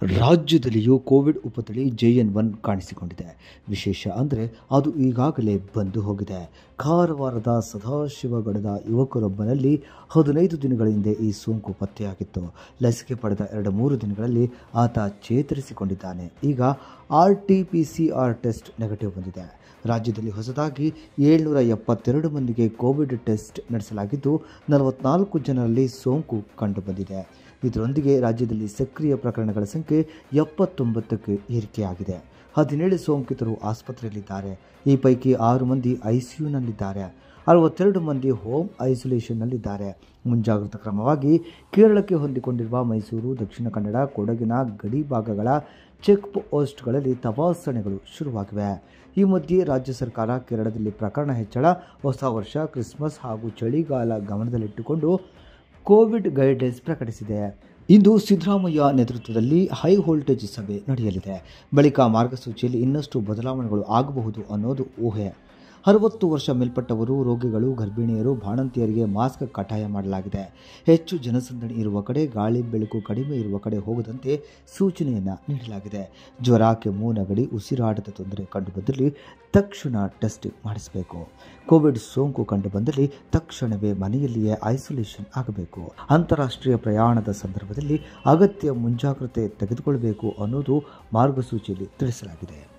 ರಾಜ್ಯದಲ್ಲಿಯೂ Covid ಉಪತಳಿ JN1 ಕಾಣಿಸಿಕೊಂಡಿದೆ. ವಿಶೇಷ ಅಂದರೆ ಅದು ಈಗಾಗಲೇ ಬಂದು ಹೋಗಿದೆ. ಕಾರವಾರದ ಸದಾಶಿವಗಡದ ಯುವಕರೊಬ್ಬನಲ್ಲಿ 15 ದಿನಗಳ ಹಿಂದೆ ಈ ಸೋಂಕು ಪತ್ತೆಯಾಗಿತ್ತು. ಲಸಿಕೆ ಪಡೆದ 2-3 ದಿನಗಳಲ್ಲಿ ಆತ ಚೇತರಿಸಿಕೊಂಡಿದ್ದಾನೆ. ಈಗ RT-PCR ಟೆಸ್ಟ್ ನೆಗೆಟಿವ್ ಬಂದಿದೆ. ರಾಜ್ಯದಲ್ಲಿ ಹೊಸದಾಗಿ 772 ಮಂದಿಗೆ ಕೋವಿಡ್ ಟೆಸ್ಟ್ ನಡೆಸಲಾಗಿದ್ದು 44 ಜನರಲ್ಲಿ ಸೋಂಕು ಕಂಡುಬಂದಿದೆ. ಇದರೊಂದಿಗೆ ರಾಜ್ಯದಲ್ಲಿ ಸಕ್ರಿಯ ಪ್ರಕರಣಗಳ ಸಂಖ್ಯೆ 79ಕ್ಕೆ ಏರಿಕೆಯಾಗಿದೆ. 17 ಸೋಂಕಿತರು ಆಸ್ಪತ್ರೆಯಲ್ಲಿದ್ದಾರೆ. ಈ ಪೈಕಿ 6 ಮಂದಿ ICUನಲ್ಲಿದ್ದಾರೆ. 62 ಮಂದಿ ಹೋಮ್ ಐಸೋಲೇಷನ್ನಲ್ಲಿದ್ದಾರೆ. ಮುಂಜಾಗ್ರತಾ ಕ್ರಮವಾಗಿ ಕೇರಳಕ್ಕೆ ಹೊಂದಿಕೊಂಡಿರುವ ಮೈಸೂರು, ದಕ್ಷಿಣ ಕನ್ನಡ, ಕೊಡಗಿನ ಗಡಿ ಭಾಗಗಳ ಚೆಕ್ ಪೋಸ್ಟ್ಗಳಲ್ಲಿ ತಪಾಸಣೆಗಳು ಶುರುವಾಗಿವೆ. ಈ ಮಧ್ಯೆ ರಾಜ್ಯ ಸರ್ಕಾರ ಕೇರಳದಲ್ಲಿ ಪ್ರಕರಣ ಹೆಚ್ಚಳ, ಹೊಸ ವರ್ಷ, ಕ್ರಿಸ್ಮಸ್ ಹಾಗೂ ಚಳಿಗಾಲ ಗಮನದಲ್ಲಿಟ್ಟುಕೊಂಡು ಕೋವಿಡ್ ಗೈಡ್ಲೈನ್ಸ್ ಪ್ರಕಟಿಸಿದೆ. ಇಂದು ಸಿದ್ದರಾಮಯ್ಯ ನೇತೃತ್ವದಲ್ಲಿ ಹೈ ವೋಲ್ಟೇಜ್ ಸಭೆ ನಡೆಯಲಿದೆ. ಬಳಿಕ ಮಾರ್ಗಸೂಚಿಯಲ್ಲಿ ಇನ್ನಷ್ಟು ಬದಲಾವಣೆಗಳು ಆಗಬಹುದು ಅನ್ನೋದು ಊಹೆ. 60 ವರ್ಷ ಮೇಲ್ಪಟ್ಟವರು, ರೋಗಿಗಳು, ಗರ್ಭಿಣಿಯರು, ಬಾಣಂತಿಯರಿಗೆ ಮಾಸ್ಕ್ ಕಡ್ಡಾಯ ಮಾಡಲಾಗಿದೆ. ಹೆಚ್ಚು ಜನಸಂದಣಿ ಇರುವ ಕಡೆ, ಗಾಳಿ ಬೆಳಕು ಕಡಿಮೆ ಇರುವ ಕಡೆ ಹೋಗದಂತೆ ಸೂಚನೆಯನ್ನು ನೀಡಲಾಗಿದೆ. ಜ್ವರ, ಕೆಮ್ಮು, ನೆಗಡಿ, ಉಸಿರಾಟದ ತೊಂದರೆ ಕಂಡುಬಂದಲ್ಲಿ ತಕ್ಷಣ ಟೆಸ್ಟಿಂಗ್ ಮಾಡಿಸಬೇಕು. ಕೋವಿಡ್ ಸೋಂಕು ಕಂಡುಬಂದಲ್ಲಿ ತಕ್ಷಣವೇ ಮನೆಯಲ್ಲಿಯೇ ಐಸೋಲೇಷನ್ ಆಗಬೇಕು. ಅಂತಾರಾಷ್ಟ್ರೀಯ ಪ್ರಯಾಣದ ಸಂದರ್ಭದಲ್ಲಿ ಅಗತ್ಯ ಮುಂಜಾಗ್ರತೆ ತೆಗೆದುಕೊಳ್ಳಬೇಕು ಅನ್ನೋದು ಮಾರ್ಗಸೂಚಿಯಲ್ಲಿ ತಿಳಿಸಲಾಗಿದೆ.